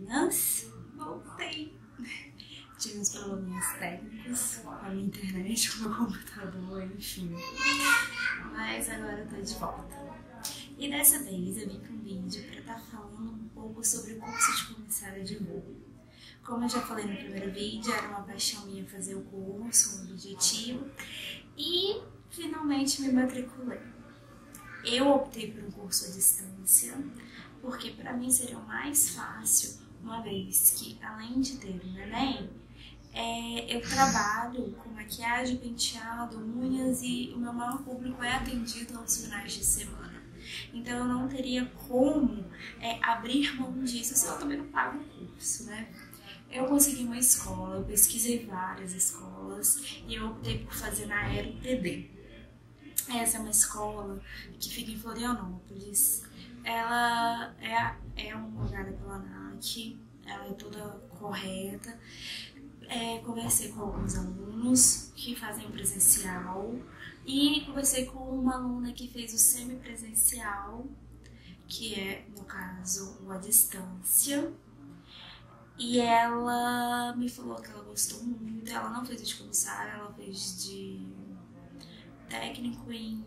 meninas, voltei. Tive uns probleminhas técnicos com a minha internet, com o meu computador, enfim. Mas agora eu tô de volta. E dessa vez eu vim com um vídeo para estar falando um pouco sobre o curso de comissária de voo. Como eu já falei no primeiro vídeo, era uma paixão minha fazer o curso, um objetivo, e finalmente me matriculei. Eu optei por um curso à distância, porque para mim seria mais fácil, uma vez que, além de ter um neném, eu trabalho com maquiagem, penteado, unhas e o meu maior público é atendido aos finais de semana. Então eu não teria como abrir mão disso se eu também não pago o curso, né? Eu consegui uma escola, eu pesquisei várias escolas e eu optei por fazer na Aero PD. Essa é uma escola que fica em Florianópolis. Ela é homologada pela ANAC, ela é toda correta. Conversei com alguns alunos que fazem o presencial e conversei com uma aluna que fez o semipresencial, que é, no caso, o à distância. E ela me falou que ela gostou muito. Ela não fez de comissária, ela fez de técnico em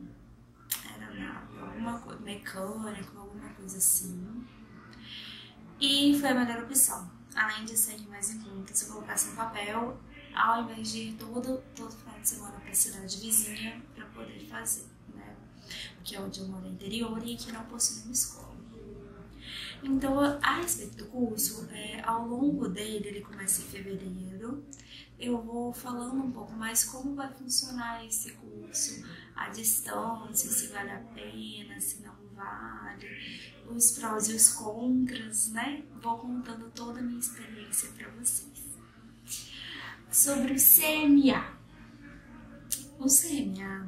alguma coisa, mecânico, alguma coisa assim. E foi a melhor opção. Além de ser mais em conta, se eu colocasse no papel, ao invés de ir todo final de semana para a cidade vizinha para poder fazer, né? Porque é onde eu moro no interior e que não possui uma escola. Então, a respeito do curso, ao longo dele, ele começa em fevereiro, eu vou falando um pouco mais como vai funcionar esse curso, a distância, se vale a pena, se não vale, os prós e os contras, né? Vou contando toda a minha experiência para vocês. Sobre o CMA. O CMA,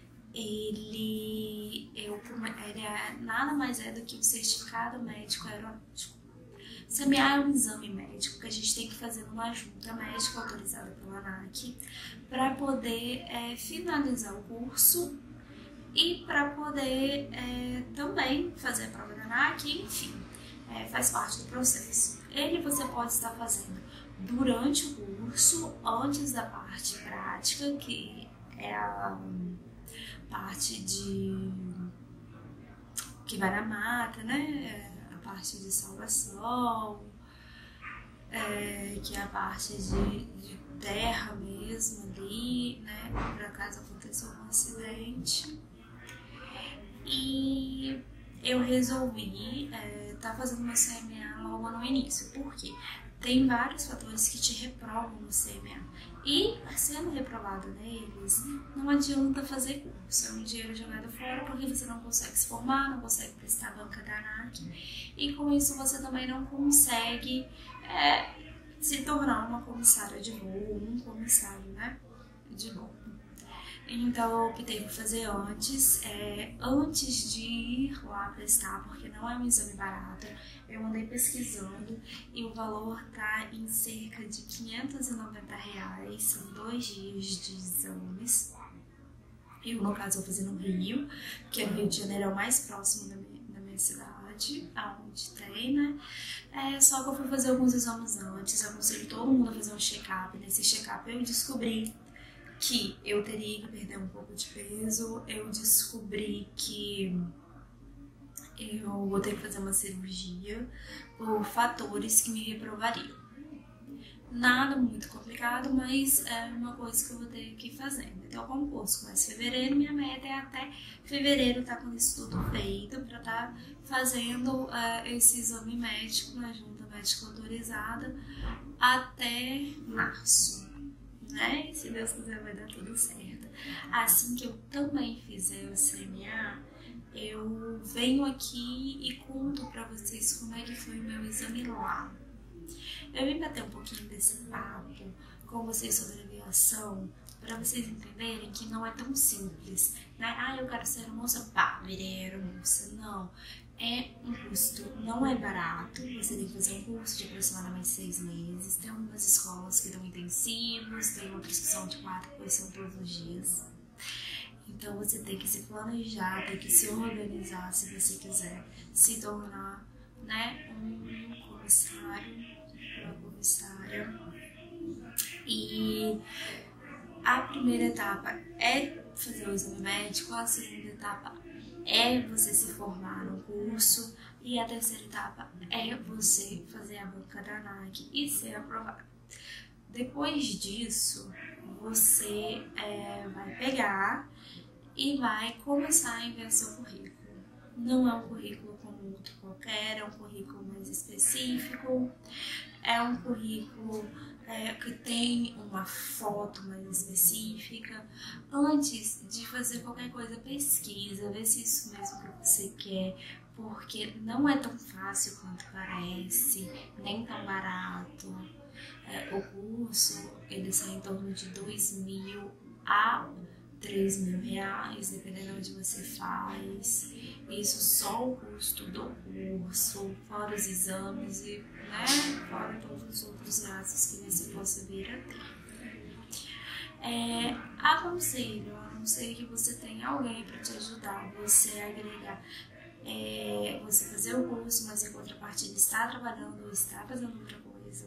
ele nada mais é do que um certificado médico aeronáutico. O CMA é um exame médico que a gente tem que fazer numa junta médica autorizada pela ANAC para poder finalizar o curso e para poder também fazer a prova da ANAC, enfim, faz parte do processo. Você pode estar fazendo durante o curso, antes da parte prática, que é a parte que vai na mata, né? A parte de salvação, que é a parte de terra mesmo ali, né? Por acaso aconteceu algum acidente. E eu resolvi estar fazendo meu CMA logo no início. Por quê? Tem vários fatores que te reprovam no CMA. E, sendo reprovado neles, não adianta fazer curso. É um dinheiro jogado fora porque você não consegue se formar, não consegue prestar a banca da ANAC. E com isso você também não consegue se tornar uma comissária de voo, um comissário, né, de voo. Então eu optei por fazer antes de ir lá prestar, porque não é um exame barato. Eu andei pesquisando e o valor tá em cerca de R$590, são 2 dias de exames. Eu, no caso, vou fazer no Rio, que é no Rio de Janeiro, é o mais próximo da minha cidade, aonde tem, né? Só que eu fui fazer alguns exames antes, eu aconselho todo mundo a fazer um check-up. Nesse check-up eu descobri que eu teria que perder um pouco de peso, eu descobri que eu vou ter que fazer uma cirurgia por fatores que me reprovariam. Nada muito complicado, mas é uma coisa que eu vou ter que ir fazendo. Então, como o curso começa em fevereiro, minha meta é até fevereiro estar com isso tudo feito para estar fazendo esse exame médico na junta médica autorizada até março. Né? E se Deus quiser vai dar tudo certo. Assim que eu também fizer o CMA, eu venho aqui e conto pra vocês como é que foi o meu exame lá. Eu vim bater um pouquinho desse papo com vocês sobre aviação, pra vocês entenderem que não é tão simples, né? Eu quero ser aeromoça, virei aeromoça. Não. É um custo, não é barato, você tem que fazer um curso de aproximadamente 6 meses, tem algumas escolas que dão intensivos, tem outras que são de 4, pois são todos os dias. Então você tem que se planejar, tem que se organizar se você quiser se tornar, né, um comissário primeira etapa é fazer o exame médico, a segunda etapa é você se formar no curso e a terceira etapa é você fazer a banca da ANAC e ser aprovado. Depois disso, você vai pegar e vai começar a enviar seu currículo. Não é um currículo como outro qualquer, é um currículo mais específico, é um currículo que tem uma foto mais específica. Antes de fazer qualquer coisa, pesquisa, vê se é isso mesmo que você quer, porque não é tão fácil quanto parece, nem tão barato. O curso, ele sai em torno de R$2.000 a R$3.000, dependendo de onde você faz. Isso só o custo do curso, fora os exames e fora todos os outros gastos que você possa vir a ter. Aconselho, a não ser que você tenha alguém para te ajudar, você agregar, você fazer o curso, mas em contrapartida está trabalhando ou está fazendo outra coisa.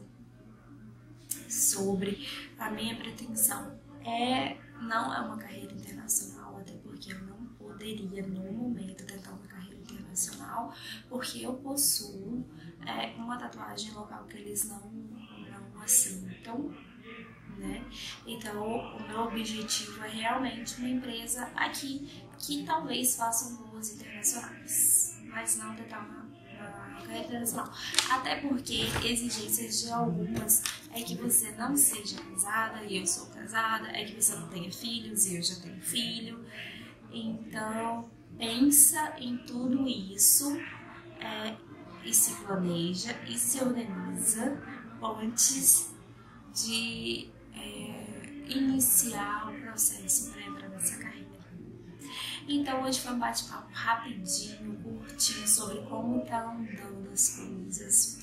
Sobre a minha pretensão não é uma carreira internacional, até porque eu não poderia no momento tentar uma carreira internacional, porque eu possuo uma tatuagem local que eles não aceitam, né? Então o meu objetivo é realmente uma empresa aqui que talvez faça voos internacionais, mas não tentar uma carreira internacional. Até porque exigências de algumas é que você não seja casada e eu sou casada, é que você não tenha filhos e eu já tenho filho. Então pensa em tudo isso e se planeja e se organiza antes de iniciar o processo para entrar nessa carreira. Então hoje foi um bate-papo rapidinho, curtinho, sobre como tá andando as coisas.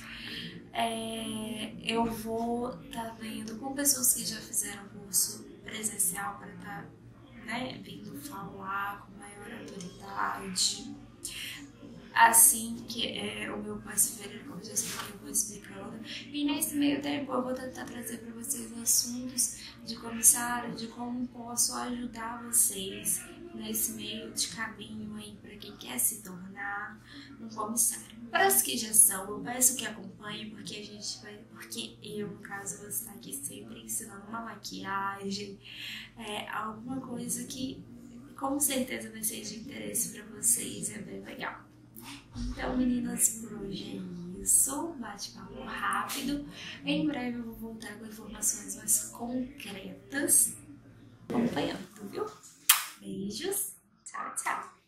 Eu vou estar vendo com pessoas que já fizeram curso presencial para estar vindo falar com maior autoridade. Assim que o meu vai se fevereiro, como eu já expliquei, eu vou explicando. E nesse meio tempo eu vou tentar trazer para vocês assuntos de comissário, de como posso ajudar vocês nesse meio de caminho aí para quem quer se tornar um comissário. Para os que já são, eu peço que acompanhem, porque eu, no caso, vou estar aqui sempre ensinando uma maquiagem, alguma coisa que com certeza vai ser de interesse para vocês, é bem legal. Então, meninas, por hoje é isso, bate-papo rápido. Em breve eu vou voltar com informações mais concretas, acompanhando, viu? Beijos, tchau, tchau!